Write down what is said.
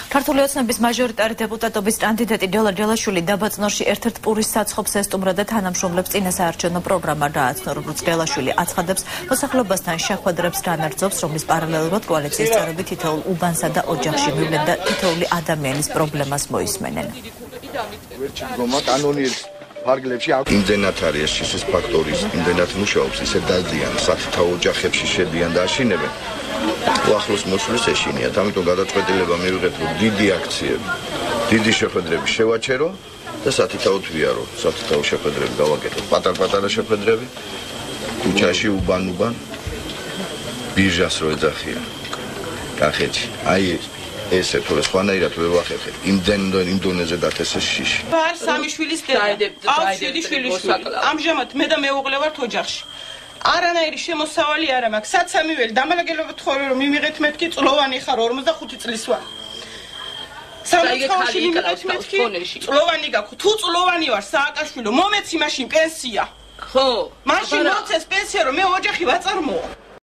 ქართული ოცნების მაჟორიტარი დეპუტატობის კანდიდატი დიოლა ჯელაშვილი დაბაწნორში ერთ-ერთ პურის საცხობს ესტუმრა და თანამშრომლებს წინასაარჩევნო პროგრამა დააცნო, როგორც ჯელაშვილი აცხადებს, მოსახლეობასთან შეხვედრებს განაგრძობს, რომლის პარალელურად კოალიციის წევრები თითოეულ უბანსა და ოჯახში მივლენ და თითოეული ადამიანის პრობლემას მოისმენენ. ფარგლებში იმდენად არის ეს ფაქტორის, იმდენად მუშაობს, ისე დადიან, სათითაო ოჯახებში შედიან და აშინებენ. ახლოს მოსulis ეშინიათ, ამიტომ გადაწყვეტილება მივიღეთ, რომ დიდი აქციები, დიდი შეხვედრები შევაჩერო და სათითაოდ ვიარო, სათითაო შეხვედრები გავაკეთოთ, პატარ-პატარა შეხვედრები, ქუჩაში უბან, ბირჟას რო ეძახიან, კახეთში, აი ესე თუ სხვანაირად ვერ ვახერხეთ იმდენ დონეზე დათესეს შიში. ვარ სამი შვილის დედა. აქვს 7 შვილიშვილი. ამჟამად მე და მეუღლე ვართ ოჯახში. არანაირი შემოსავალი არ მაქვს. საცამიველი დამალაგებლობთ ხოლმე რომ მიმიღეთ მეთქი წლოვანი ხარ 45 წლის ვარ. სამწაულში მიმიღეთ მეთქი წლოვანი გაქვს. თუ წლოვანი ვარ სააკაშვილო მომეცი მაშინ პენსია. ხო. მაშინ მოწეს პენსია რომ მე ოჯახი ვაწარმოო.